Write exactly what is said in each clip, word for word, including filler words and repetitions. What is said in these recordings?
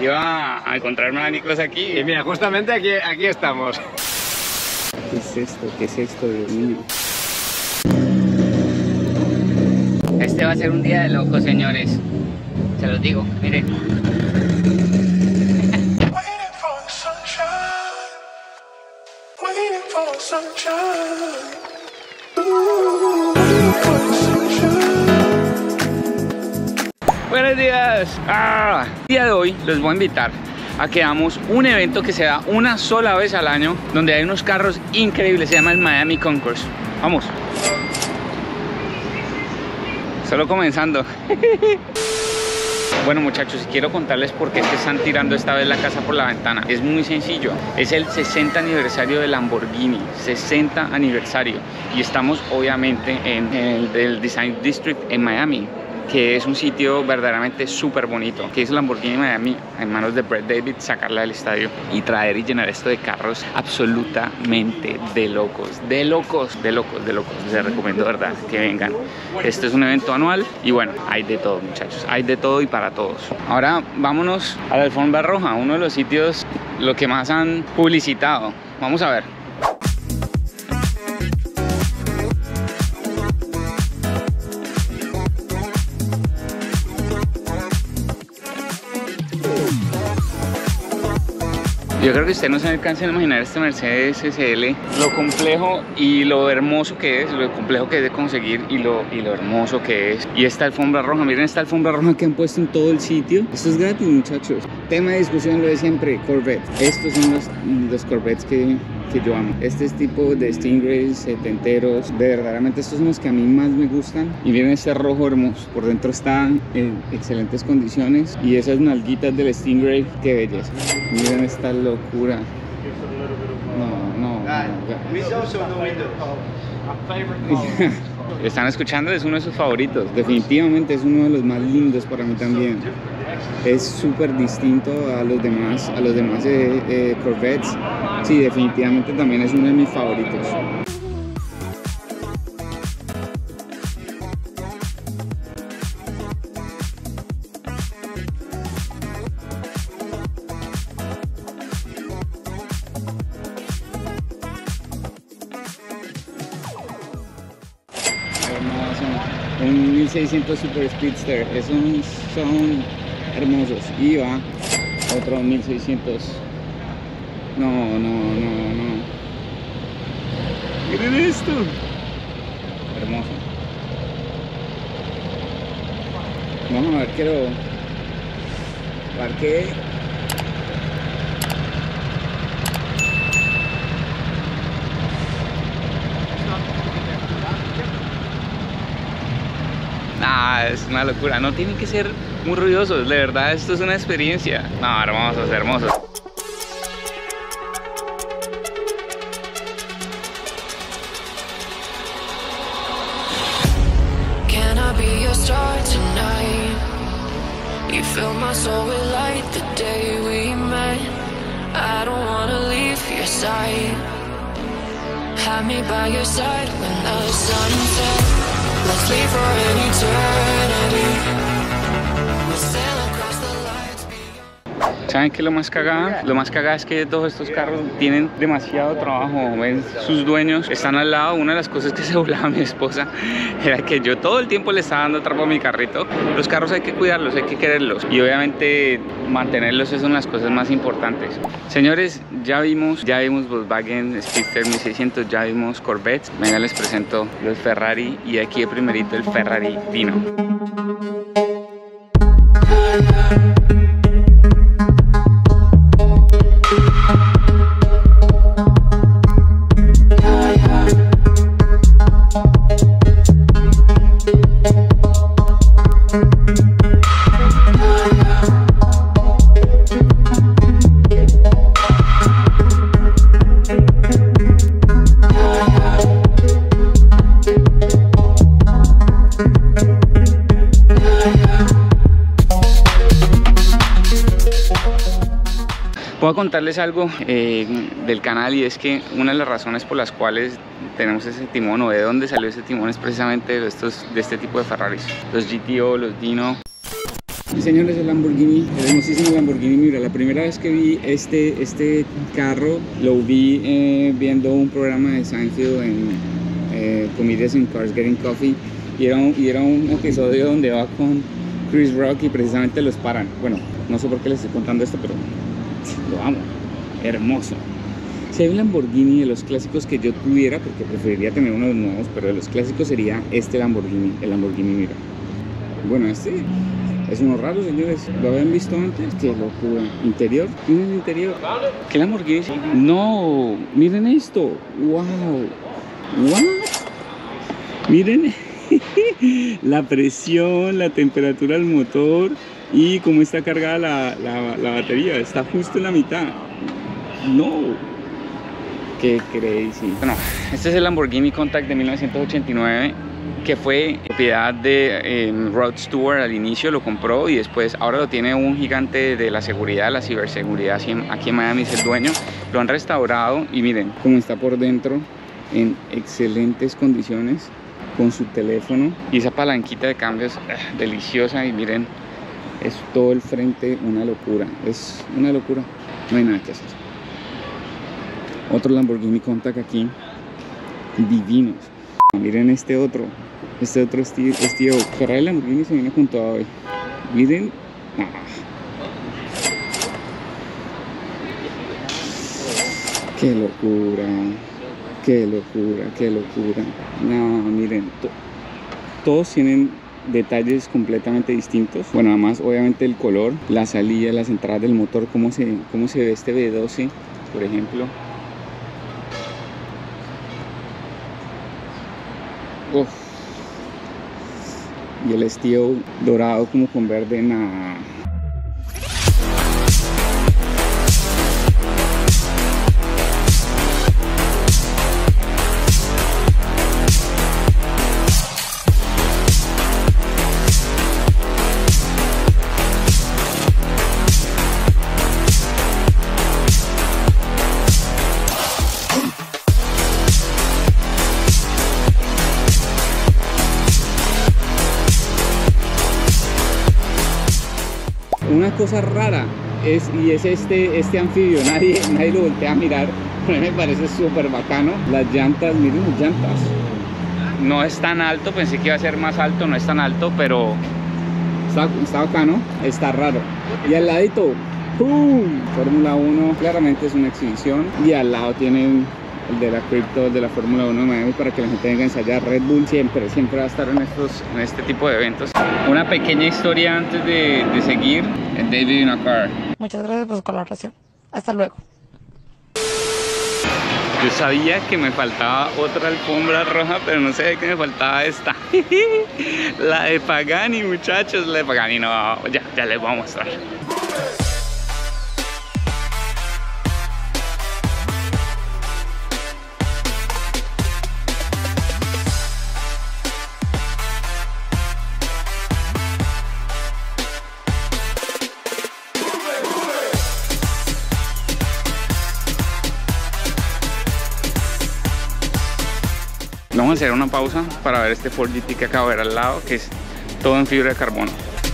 Iba a encontrarme a Nicolás aquí. Y mira, justamente aquí, aquí estamos. ¿Qué es esto? ¿Qué es esto, Dios mío? Este va a ser un día de locos, señores. Se los digo, miren. Buenos días. Ah, el día de hoy les voy a invitar a que hagamos un evento que se da una sola vez al año, donde hay unos carros increíbles. Se llama el Miami Concours. Vamos. Solo comenzando. Bueno, muchachos, quiero contarles por qué es que están tirando esta vez la casa por la ventana. Es muy sencillo. Es el sesenta aniversario de Lamborghini. sesenta aniversario. Y estamos obviamente en el del Design District en Miami, que es un sitio verdaderamente súper bonito, que es Lamborghini Miami, en manos de Brett David, sacarla del estadio y traer y llenar esto de carros absolutamente de locos, de locos, de locos, de locos. Les recomiendo, verdad, que vengan. Este es un evento anual y bueno, hay de todo, muchachos, hay de todo y para todos. Ahora vámonos a la alfombra roja, uno de los sitios lo que más han publicitado. Vamos a ver. Yo creo que ustedes no se alcanzan a imaginar este Mercedes S L, lo complejo y lo hermoso que es, lo complejo que es de conseguir y lo, y lo hermoso que es. Y esta alfombra roja, miren esta alfombra roja que han puesto en todo el sitio. Esto es gratis, muchachos. Tema de discusión lo de siempre, Corvette. Estos son los, los Corvettes que, que yo amo. Este es tipo de Stingrays setenteros. De verdaderamente estos son los que a mí más me gustan. Y miren este rojo hermoso. Por dentro está en excelentes condiciones. Y esas nalguitas del Stingray, qué belleza. Miren esta locura. No, no, no. Están escuchando, es uno de sus favoritos. Definitivamente es uno de los más lindos para mí también. Es súper distinto a los demás, a los demás eh, eh, Corvettes. Sí, definitivamente también es uno de mis favoritos. Un mil seiscientos Super Speedster, esos son hermosos. Y va otro mil seiscientos. No, no, no, no. Miren esto. Hermoso. Vamos a ver, quiero parque. Ah, es una locura, no tienen que ser muy ruidosos, de verdad esto es una experiencia. No, hermosos, hermosos. Can I be your star tonight? You fill my soul with light the day we met. I don't wanna leave your side. Have me by your side when the sun sets. Let's leave for an eternity. We'll sail across the lights beyond. ¿Saben qué es lo más cagada? Lo más cagada es que todos estos carros tienen demasiado trabajo. ¿Ven? Sus dueños están al lado. Una de las cosas que se burlaba mi esposa era que yo todo el tiempo le estaba dando trapo a mi carrito. Los carros hay que cuidarlos, hay que quererlos y obviamente mantenerlos son las cosas más importantes. Señores, ya vimos, ya vimos Volkswagen Speedster mil seiscientos, ya vimos Corvettes. Venga, les presento los Ferrari y aquí de primerito el Ferrari Dino. Voy a contarles algo eh, del canal, y es que una de las razones por las cuales tenemos ese timón, o de dónde salió ese timón, es precisamente de, estos, de este tipo de Ferraris, los G T O, los Dino. Señores, el Lamborghini, el hermosísimo Lamborghini Miura. La primera vez que vi este, este carro lo vi eh, viendo un programa de Seinfeld en eh, Comedians in Cars Getting Coffee, y era, un, y era un episodio donde va con Chris Rock y precisamente los paran. Bueno, no sé por qué les estoy contando esto, pero lo amo, hermoso. Si hay un Lamborghini de los clásicos que yo tuviera, porque preferiría tener uno de los nuevos, pero de los clásicos sería este Lamborghini, el Lamborghini Miura. Bueno, este es uno raro, señores. ¿Lo habían visto antes? Qué locura. Interior. Miren el interior. ¿Qué Lamborghini? No, miren esto. Wow. What? Miren la presión, la temperatura del motor y cómo está cargada la, la, la batería. Está justo en la mitad. No. Qué crazy. Bueno, este es el Lamborghini Countach de mil novecientos ochenta y nueve, que fue propiedad de eh, Rod Stewart al inicio, lo compró y después ahora lo tiene un gigante de la seguridad, la ciberseguridad, aquí en Miami es el dueño. Lo han restaurado y miren cómo está por dentro, en excelentes condiciones, con su teléfono y esa palanquita de cambios uh, deliciosa. Y miren, es todo el frente una locura, es una locura, no hay nada que hacer. Otro Lamborghini Countach aquí, divinos. Miren este otro, este otro estilo, estilo. Ferrari Lamborghini se viene con todo hoy. Miren, ah. Qué locura, qué locura, qué locura. No, miren, to todos tienen detalles completamente distintos. Bueno, además obviamente el color, la salida, las entradas del motor, cómo se, cómo se ve este V doce, por ejemplo. Uf. Y el estilo dorado como con verde, nada. Una cosa rara es, y es este, este anfibio, nadie, nadie lo voltea a mirar, pero me parece súper bacano. Las llantas, miren las llantas. No es tan alto, pensé que iba a ser más alto, no es tan alto, pero está, está bacano, está raro. Y al ladito, ¡pum! Fórmula uno, claramente es una exhibición, y al lado tienen el de la Crypto, el de la Fórmula uno de Miami, para que la gente venga a ensayar. Red Bull siempre, siempre va a estar en, estos, en este tipo de eventos. Una pequeña historia antes de, de seguir. David in a car. Muchas gracias por su colaboración. Hasta luego. Yo sabía que me faltaba otra alfombra roja, pero no sabía que me faltaba esta. La de Pagani, muchachos, la de Pagani. No, ya, ya les voy a mostrar. Vamos a hacer una pausa para ver este Ford G T que acabo de ver al lado, que es todo en fibra de carbono.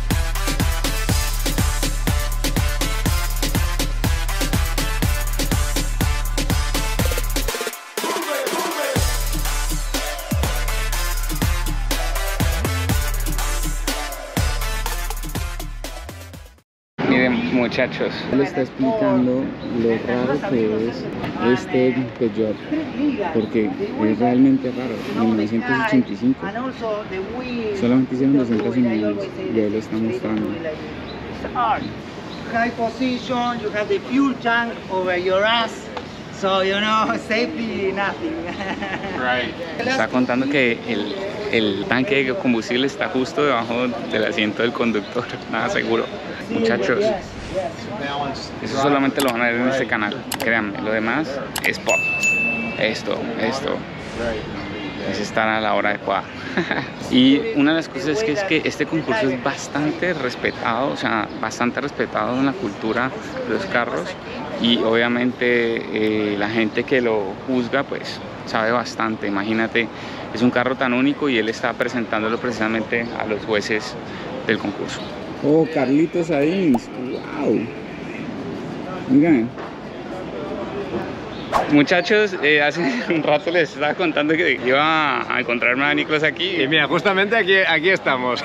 Miren, muchachos, le está explicando lo raro que es este Peugeot, porque es realmente raro. En mil novecientos ochenta y cinco solamente hicieron doscientas unidades y él lo está mostrando. High position, you have the fuel tank over your ass, so you know, safety, nothing. Right. Está contando que el, el tanque de combustible está justo debajo del asiento del conductor, nada seguro. Muchachos, eso solamente lo van a ver en este canal, créanme, lo demás es pop. Esto, esto, es estar a la hora adecuada. Y una de las cosas es que, es que este concurso es bastante respetado, o sea, bastante respetado en la cultura de los carros, y obviamente eh, la gente que lo juzga pues sabe bastante. Imagínate, es un carro tan único y él está presentándolo precisamente a los jueces del concurso. Oh, Carlitos Sainz. Wow. Miren. Muchachos, eh, hace un rato les estaba contando que iba a encontrarme a Nicolás aquí. Y mira, justamente aquí, aquí estamos.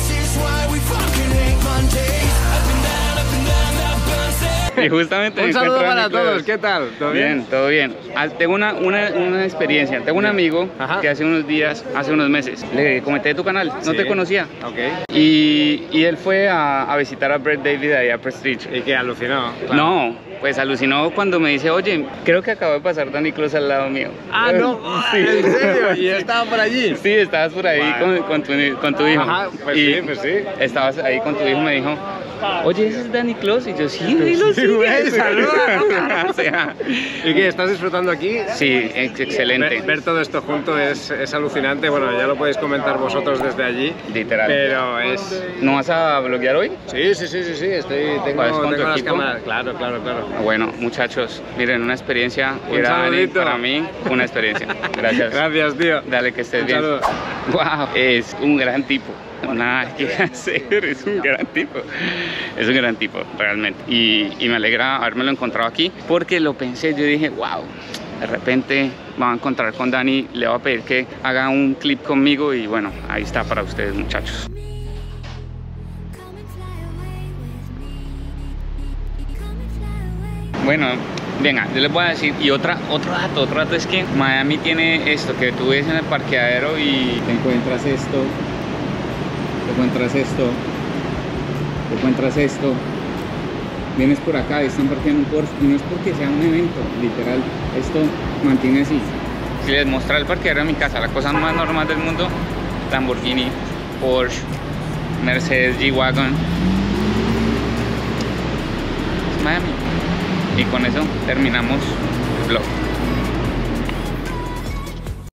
Y justamente un me saludo encuentro a para Nicolás. todos, ¿qué tal? ¿Todo bien? Bien, todo bien. Ah, tengo una, una, una experiencia. Tengo un amigo Ajá. que hace unos días, hace unos meses, le comenté de tu canal, no Sí. te conocía. Ok. Y, y él fue a, a visitar a Brett David ahí a Prestige. Y que alucinó. Claro. No, pues alucinó cuando me dice, oye, creo que acabo de pasar Dani Close al lado mío. Ah, no, Sí. ¿en serio? ¿Y estaba por allí? Sí, estabas por ahí Wow. con, con, tu, con tu hijo. Ajá, pues y sí, pues sí. Estabas ahí con tu hijo, me dijo, oye, ¿ese es Dani Close? Y yo, sí, dilo, sí. güey, saluda. O sea, ¿Y qué? ¿Estás disfrutando aquí? sí, ex- excelente. Ver, ver todo esto junto es, es alucinante. Bueno, ya lo podéis comentar vosotros desde allí. Literal. Pero es... ¿No vas a bloguear hoy? Sí, sí, sí, sí, sí. Estoy, tengo, ¿Vas con tu tengo las equipo? cámaras. Claro, claro, claro. Bueno, muchachos, miren, una experiencia Un era Dani, saludito. para mí, una experiencia. Gracias. Gracias, tío. Dale, que estés Un bien. saludo. Wow, es un gran tipo. Nada que hacer, es un gran tipo. Es un gran tipo, realmente. Y, y me alegra habérmelo encontrado aquí, porque lo pensé, yo dije, wow, de repente me va a encontrar con Dani, le voy a pedir que haga un clip conmigo y bueno, ahí está para ustedes, muchachos. Bueno, venga, yo les voy a decir, y otra, otro dato, otro dato es que Miami tiene esto, que tú ves en el parqueadero y te encuentras esto, te encuentras esto, te encuentras esto, vienes por acá y están parqueando un Porsche, y no es porque sea un evento, literal, esto mantiene así. Si les mostrara el parqueadero de mi casa, la cosa más normal del mundo, Lamborghini, Porsche, Mercedes G-Wagon, es Miami. Y con eso terminamos el vlog.